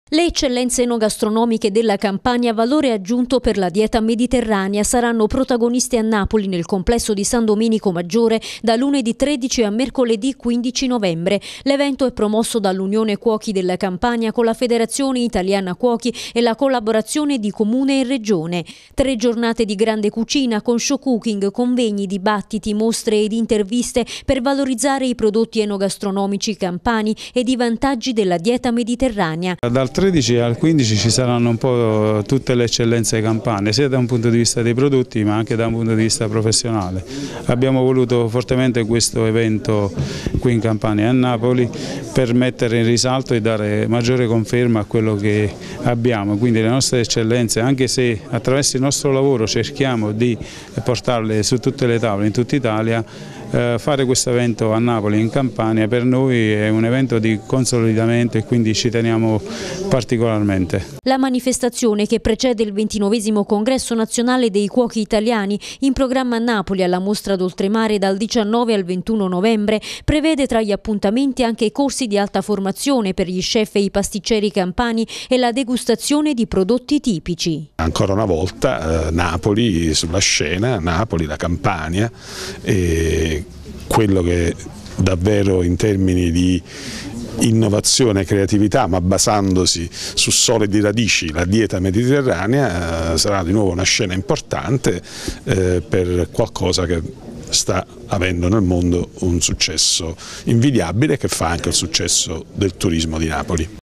Le eccellenze enogastronomiche della Campania a valore aggiunto per la dieta mediterranea saranno protagoniste a Napoli nel complesso di San Domenico Maggiore da lunedì 13 a mercoledì 15 novembre. L'evento è promosso dall'Unione Cuochi della Campania con la Federazione Italiana Cuochi e la collaborazione di Comune e Regione. 3 giornate di grande cucina con show cooking, convegni, dibattiti, mostre ed interviste per valorizzare i prodotti enogastronomici campani ed i vantaggi della dieta mediterranea. Dal 13 al 15 ci saranno un po' tutte le eccellenze campane, sia da un punto di vista dei prodotti ma anche da un punto di vista professionale. Abbiamo voluto fortemente questo evento qui in Campania e a Napoli per mettere in risalto e dare maggiore conferma a quello che abbiamo, quindi le nostre eccellenze, anche se attraverso il nostro lavoro cerchiamo di portarle su tutte le tavole in tutta Italia. Fare questo evento a Napoli in Campania per noi è un evento di consolidamento e quindi ci teniamo particolarmente. La manifestazione, che precede il 29° congresso nazionale dei cuochi italiani in programma a Napoli alla Mostra d'Oltremare dal 19 al 21 novembre, prevede tra gli appuntamenti anche corsi di alta formazione per gli chef e i pasticceri campani e la degustazione di prodotti tipici. Ancora una volta Napoli sulla scena, Napoli, la Campania, quello che davvero in termini di innovazione e creatività, ma basandosi su solide radici, la dieta mediterranea sarà di nuovo una scena importante per qualcosa che sta avendo nel mondo un successo invidiabile, che fa anche il successo del turismo di Napoli.